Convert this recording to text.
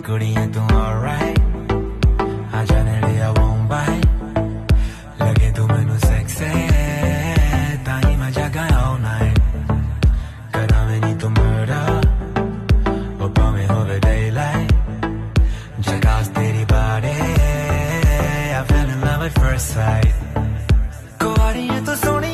कुड़ियां तू alright आ जाने लिया मुंबई लगे तू मैनू sexy ताही मैं जागा all night करा मैं नी तू murder और पावे होवे daylight जगास तेरी body I fell in love at first sight कुआरी है तू सोनी